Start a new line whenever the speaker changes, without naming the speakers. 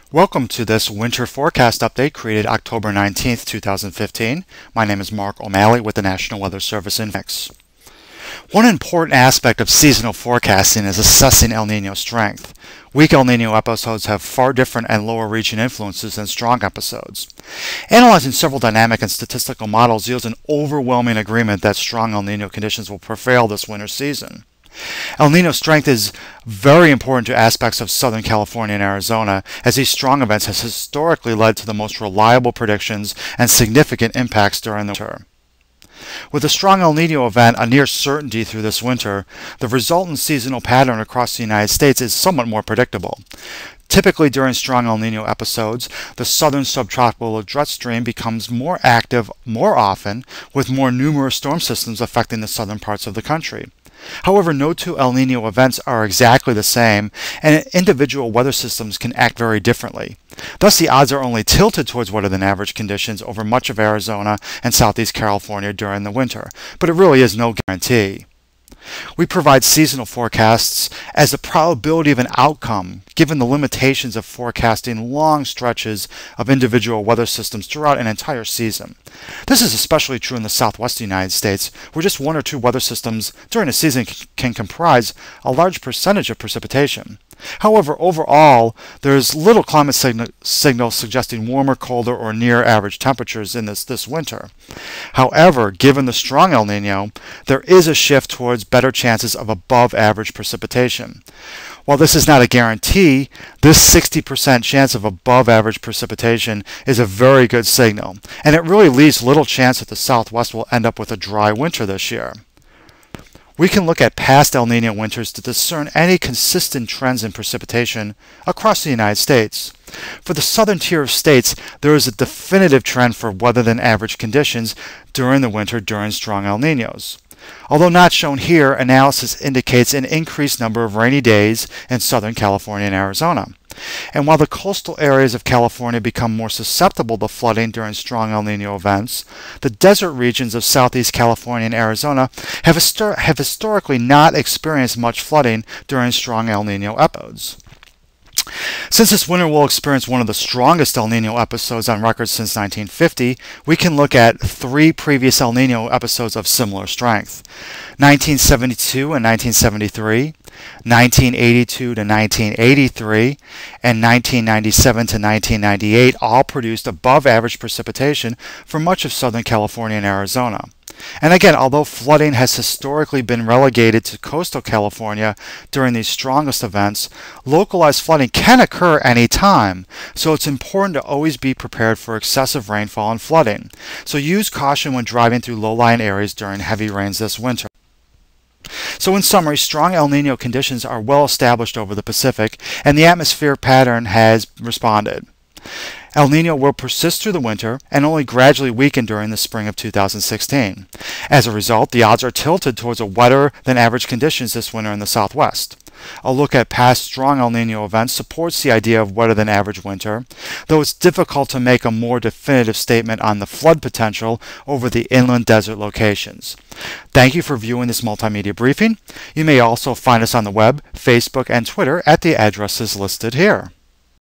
Welcome to this winter forecast update created October 19th, 2015. My name is Mark O'Malley with the National Weather Service Index. One important aspect of seasonal forecasting is assessing El Nino strength. Weak El Nino episodes have far different and lower region influences than strong episodes. Analyzing several dynamic and statistical models yields an overwhelming agreement that strong El Nino conditions will prevail this winter season. El Nino strength is very important to aspects of Southern California and Arizona, as these strong events has historically led to the most reliable predictions and significant impacts during the winter. With a strong El Nino event a near certainty through this winter, the resultant seasonal pattern across the United States is somewhat more predictable. Typically during strong El Nino episodes, the southern subtropical jet stream becomes more active more often, with more numerous storm systems affecting the southern parts of the country. However, no two El Nino events are exactly the same, and individual weather systems can act very differently. Thus, the odds are only tilted towards wetter than average conditions over much of Arizona and Southeast California during the winter, but it really is no guarantee. We provide seasonal forecasts as the probability of an outcome, given the limitations of forecasting long stretches of individual weather systems throughout an entire season. This is especially true in the southwestern United States, where just one or two weather systems during a season can comprise a large percentage of precipitation. However, overall, there is little climate signal suggesting warmer, colder, or near average temperatures in this winter. However, given the strong El Nino, there is a shift towards better chances of above average precipitation. While this is not a guarantee, this 60% chance of above average precipitation is a very good signal, and it really leaves little chance that the Southwest will end up with a dry winter this year. We can look at past El Nino winters to discern any consistent trends in precipitation across the United States. For the southern tier of states, there is a definitive trend for wetter than average conditions during the winter during strong El Ninos. Although not shown here, analysis indicates an increased number of rainy days in Southern California and Arizona. And while the coastal areas of California become more susceptible to flooding during strong El Nino events, the desert regions of Southeast California and Arizona have historically not experienced much flooding during strong El Nino episodes. Since this winter will experience one of the strongest El Nino episodes on record since 1950, we can look at three previous El Nino episodes of similar strength: 1972 and 1973, 1982 to 1983, and 1997 to 1998 all produced above average precipitation for much of Southern California and Arizona. And again, although flooding has historically been relegated to coastal California during these strongest events, localized flooding can occur any time, so it's important to always be prepared for excessive rainfall and flooding. So use caution when driving through low-lying areas during heavy rains this winter. So in summary, strong El Nino conditions are well established over the Pacific, and the atmosphere pattern has responded. El Nino will persist through the winter and only gradually weaken during the spring of 2016. As a result, the odds are tilted towards a wetter than average conditions this winter in the Southwest. A look at past strong El Nino events supports the idea of wetter than average winter, though it's difficult to make a more definitive statement on the flood potential over the inland desert locations. Thank you for viewing this multimedia briefing. You may also find us on the web, Facebook, and Twitter at the addresses listed here.